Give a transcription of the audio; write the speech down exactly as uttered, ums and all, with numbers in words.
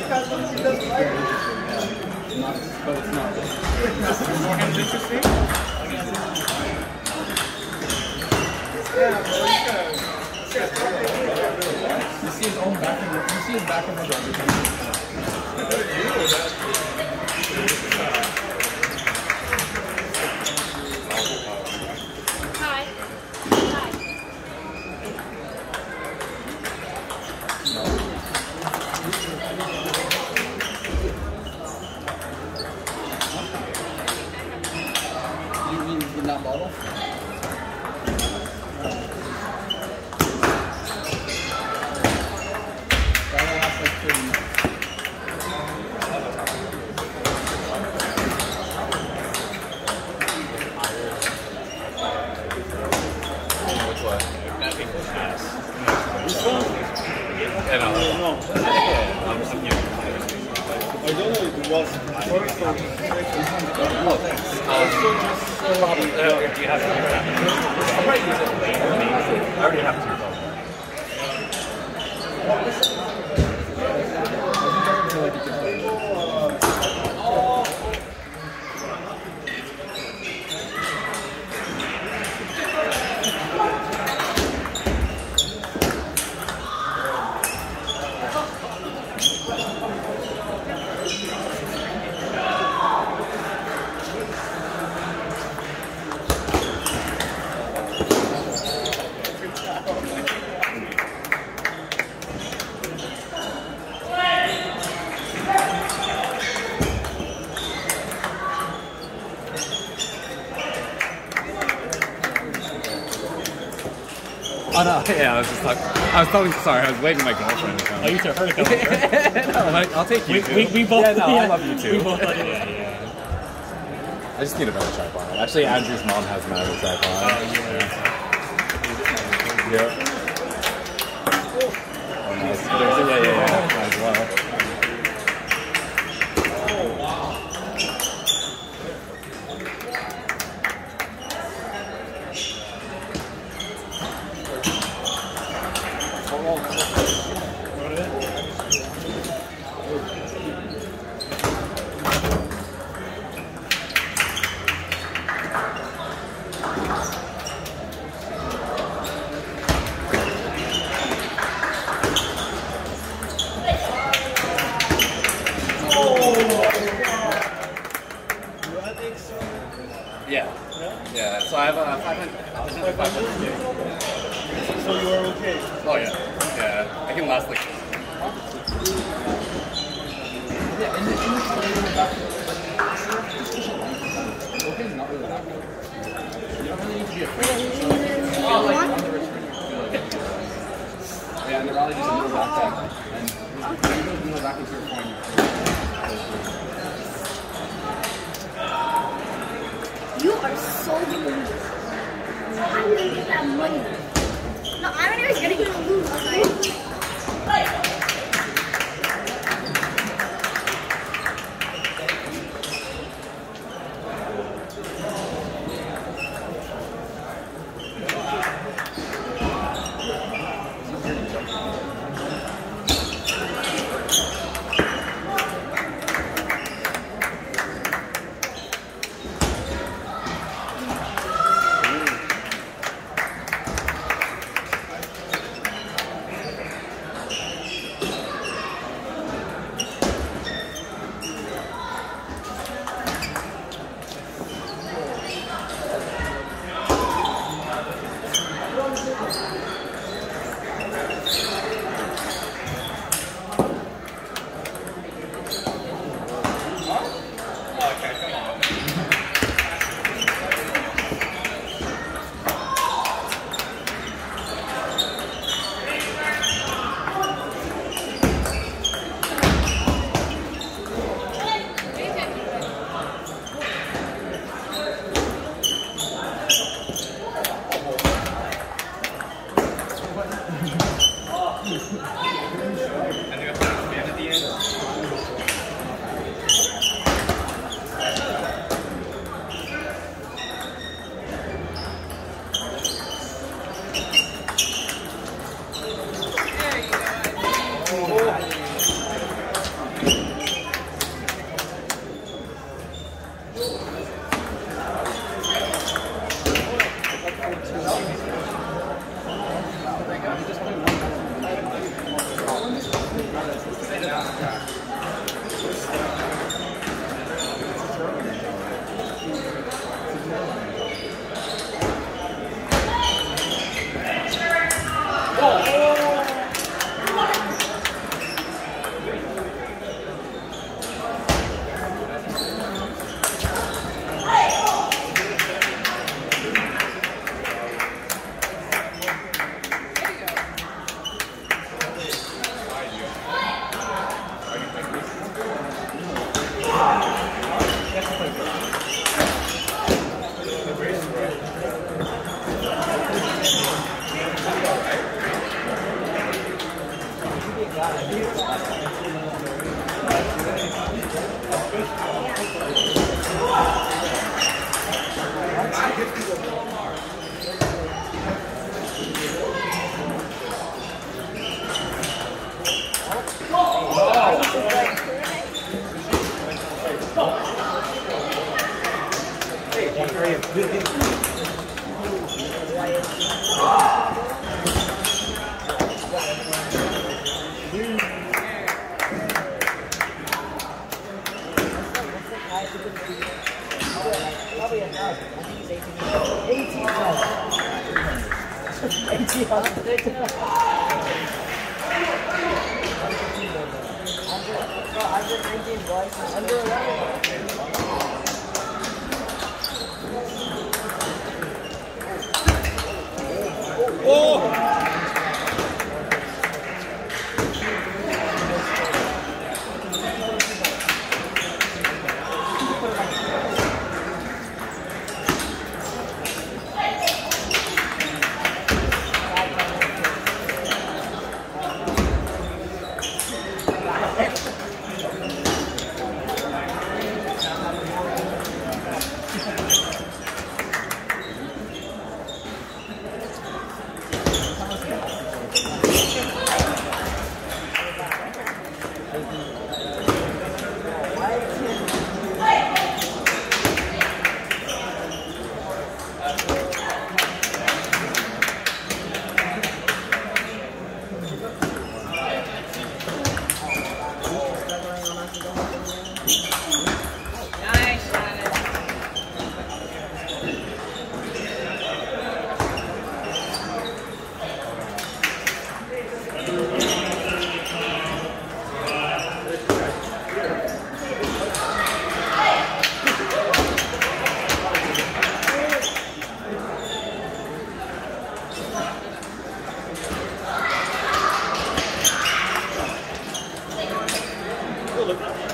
But it's not. More hands interesting? You see his own back end, you see his back end every time. Hi. Hi. You mean in that bottle? I don't know. I don't know if it was first or second. Oh, thanks. Um, probably, uh, do you have to do that? I'll probably use it later. I already have two phones. Oh no, yeah, I was just talking. I was telling, sorry, I was waving my girlfriend to come. Oh, you took her to come over? No, like, I'll take you. We, we, we both. Yeah, no, yeah, I love you too. We both like it. Yeah, yeah. I just need a better tripod. Actually, Andrew's mom has my other tripod. Oh, yeah. Yeah. Oh, nice. There's, yeah, yeah, yeah, as well. Yeah. Yeah, so I have a five hundred. five hundred. So you are okay? Oh, yeah. Yeah, I can last like. Yeah, in the okay, not really that good. You don't really need to be afraid. Yeah, and the rally just moves back down. And you don't move back into your point. You are so good. I'm gonna get that money. No, I don't even gonna get lose. Like, Look.